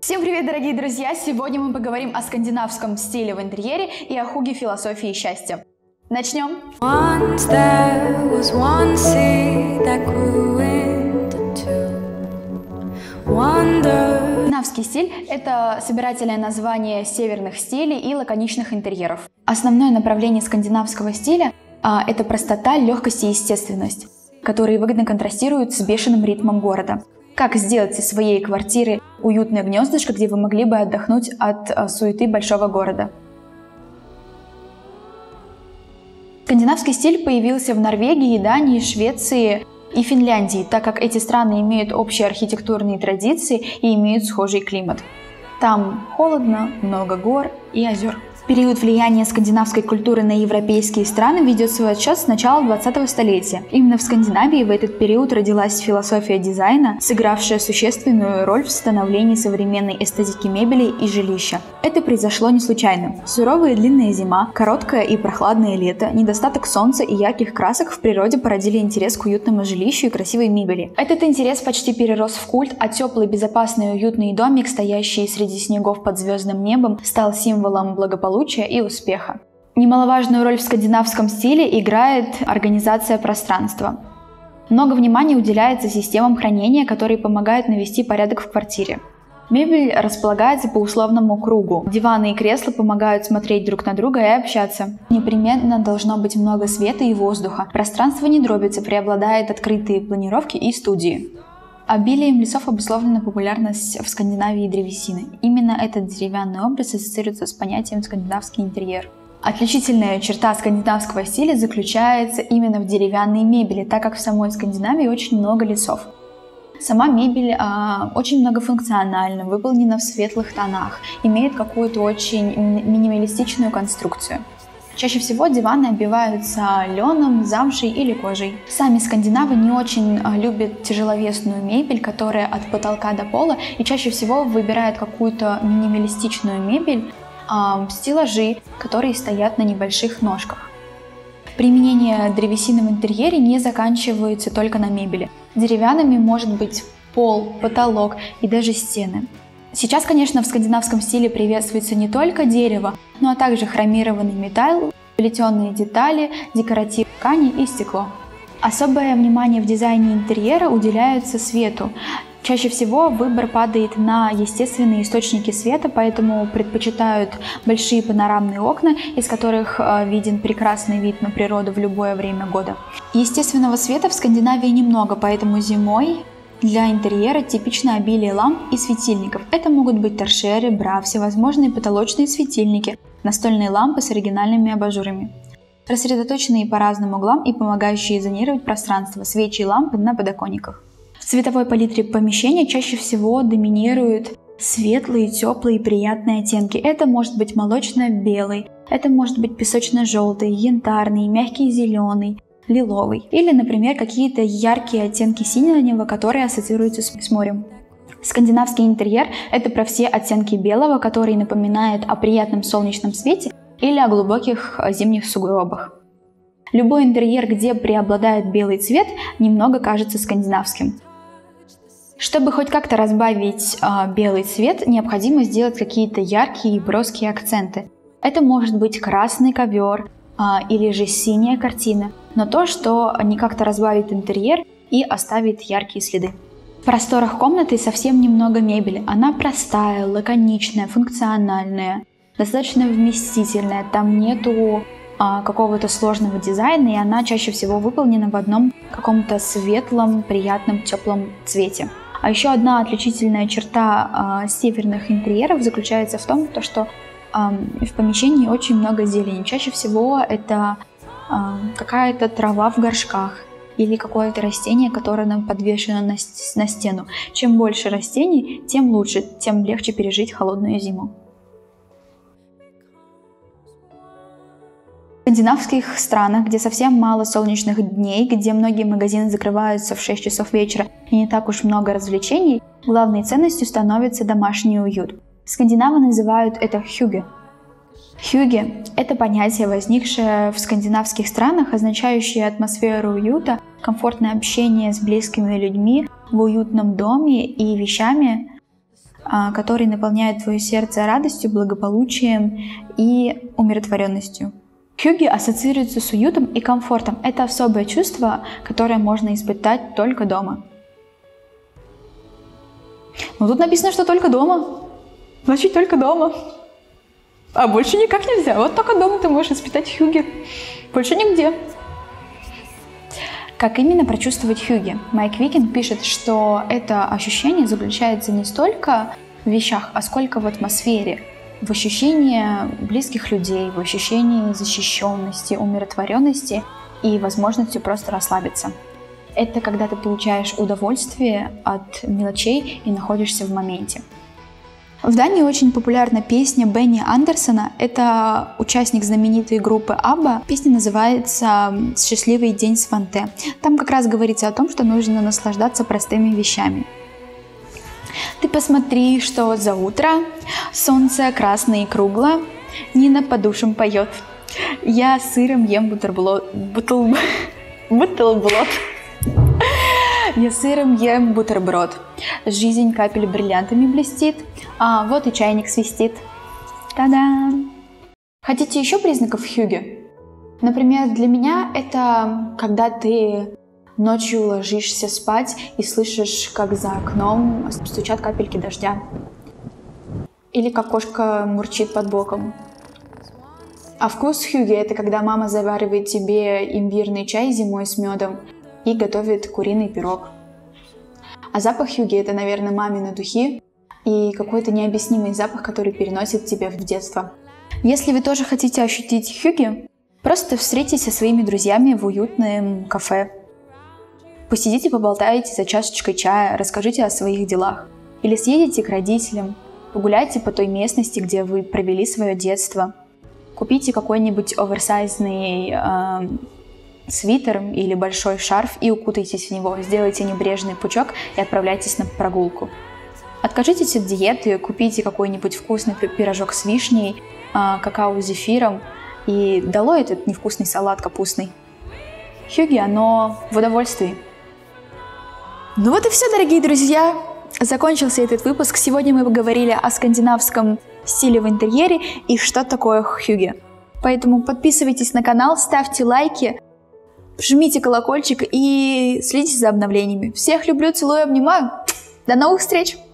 Всем привет, дорогие друзья! Сегодня мы поговорим о скандинавском стиле в интерьере и о хуге философии счастья. Начнем! Скандинавский стиль – это собирательное название северных стилей и лаконичных интерьеров. Основное направление скандинавского стиля – это простота, легкость и естественность, которые выгодно контрастируют с бешеным ритмом города. Как сделать из своей квартиры уютное гнездышко, где вы могли бы отдохнуть от суеты большого города. Скандинавский стиль появился в Норвегии, Дании, Швеции и Финляндии, так как эти страны имеют общие архитектурные традиции и имеют схожий климат. Там холодно, много гор и озер. Период влияния скандинавской культуры на европейские страны ведет свой отсчет с начала 20-го столетия. Именно в Скандинавии в этот период родилась философия дизайна, сыгравшая существенную роль в становлении современной эстетики мебели и жилища. Это произошло не случайно. Суровая и длинная зима, короткое и прохладное лето, недостаток солнца и ярких красок в природе породили интерес к уютному жилищу и красивой мебели. Этот интерес почти перерос в культ, а теплый, безопасный и уютный домик, стоящий среди снегов под звездным небом, стал символом благополучия и успеха. Немаловажную роль в скандинавском стиле играет организация пространства. Много внимания уделяется системам хранения, которые помогают навести порядок в квартире. Мебель располагается по условному кругу. Диваны и кресла помогают смотреть друг на друга и общаться. Непременно должно быть много света и воздуха. Пространство не дробится, преобладают открытые планировки и студии. Обилием лесов обусловлена популярность в Скандинавии древесины. Именно этот деревянный образ ассоциируется с понятием «скандинавский интерьер». Отличительная черта скандинавского стиля заключается именно в деревянной мебели, так как в самой Скандинавии очень много лесов. Сама мебель очень многофункциональна, выполнена в светлых тонах, имеет какую-то очень минималистичную конструкцию. Чаще всего диваны обиваются леном, замшей или кожей. Сами скандинавы не очень любят тяжеловесную мебель, которая от потолка до пола, и чаще всего выбирают какую-то минималистичную мебель, стеллажи, которые стоят на небольших ножках. Применение древесины в интерьере не заканчивается только на мебели. Деревянными может быть пол, потолок и даже стены. Сейчас, конечно, в скандинавском стиле приветствуется не только дерево, но также хромированный металл, плетеные детали, декоративные ткани и стекло. Особое внимание в дизайне интерьера уделяется свету. Чаще всего выбор падает на естественные источники света, поэтому предпочитают большие панорамные окна, из которых виден прекрасный вид на природу в любое время года. Естественного света в Скандинавии немного, поэтому зимой для интерьера типично обилие ламп и светильников. Это могут быть торшеры, бра, всевозможные потолочные светильники, настольные лампы с оригинальными абажурами, рассредоточенные по разным углам и помогающие зонировать пространство, свечи и лампы на подоконниках. В цветовой палитре помещения чаще всего доминируют светлые, теплые и приятные оттенки. Это может быть молочно-белый, это может быть песочно-желтый, янтарный, мягкий зеленый, лиловый. Или, например, какие-то яркие оттенки синего, которые ассоциируются с морем. Скандинавский интерьер – это про все оттенки белого, которые напоминают о приятном солнечном свете или о глубоких зимних сугробах. Любой интерьер, где преобладает белый цвет, немного кажется скандинавским. Чтобы хоть как-то разбавить белый цвет, необходимо сделать какие-то яркие и броские акценты. Это может быть красный ковер или же синяя картина, но то, что не как-то разбавит интерьер и оставит яркие следы. В просторах комнаты совсем немного мебели. Она простая, лаконичная, функциональная, достаточно вместительная. Там нету какого-то сложного дизайна, и она чаще всего выполнена в одном каком-то светлом, приятном, теплом цвете. А еще одна отличительная черта северных интерьеров заключается в том, что в помещении очень много зелени. Чаще всего это какая-то трава в горшках или какое-то растение, которое нам подвешено на стену. Чем больше растений, тем лучше, тем легче пережить холодную зиму. В скандинавских странах, где совсем мало солнечных дней, где многие магазины закрываются в 6 часов вечера и не так уж много развлечений, главной ценностью становится домашний уют. Скандинавы называют это хюге. Хюге – это понятие, возникшее в скандинавских странах, означающее атмосферу уюта, комфортное общение с близкими людьми в уютном доме и вещами, который наполняет твое сердце радостью, благополучием и умиротворенностью. Хюги ассоциируется с уютом и комфортом. Это особое чувство, которое можно испытать только дома. Но тут написано, что только дома. Значит, только дома. А больше никак нельзя. Вот только дома ты можешь испытать хюги. Больше нигде. Как именно прочувствовать хюги? Майк Викинг пишет, что это ощущение заключается не столько в вещах, а сколько в атмосфере. В ощущении близких людей, в ощущении защищенности, умиротворенности и возможностью просто расслабиться. Это когда ты получаешь удовольствие от мелочей и находишься в моменте. В Дании очень популярна песня Бенни Андерсона. Это участник знаменитой группы ABBA. Песня называется «Счастливый день Сванте». Там как раз говорится о том, что нужно наслаждаться простыми вещами. Ты посмотри, что за утро. Солнце красное и круглое. Нина по душам поет. Я сыром ем бутерброд. Я сыром ем бутерброд. Жизнь капель бриллиантами блестит. А вот и чайник свистит. Та-дам! Хотите еще признаков хюги? Например, для меня это когда ты ночью ложишься спать и слышишь, как за окном стучат капельки дождя. Или как кошка мурчит под боком. А вкус хюги — это когда мама заваривает тебе имбирный чай зимой с медом и готовит куриный пирог. А запах хюги — это, наверное, мамины духи и какой-то необъяснимый запах, который переносит тебя в детство. Если вы тоже хотите ощутить хюги, просто встретитесь со своими друзьями в уютном кафе. Посидите, поболтайте за чашечкой чая, расскажите о своих делах. Или съедете к родителям, погуляйте по той местности, где вы провели свое детство. Купите какой-нибудь оверсайзный свитер или большой шарф и укутайтесь в него. Сделайте небрежный пучок и отправляйтесь на прогулку. Откажитесь от диеты, купите какой-нибудь вкусный пирожок с вишней, какао с зефиром и долой этот невкусный салат капустный. Хюги, оно в удовольствии. Ну вот и все, дорогие друзья. Закончился этот выпуск. Сегодня мы поговорили о скандинавском стиле в интерьере и что такое хюги. Поэтому подписывайтесь на канал, ставьте лайки, жмите колокольчик и следите за обновлениями. Всех люблю, целую, обнимаю. До новых встреч!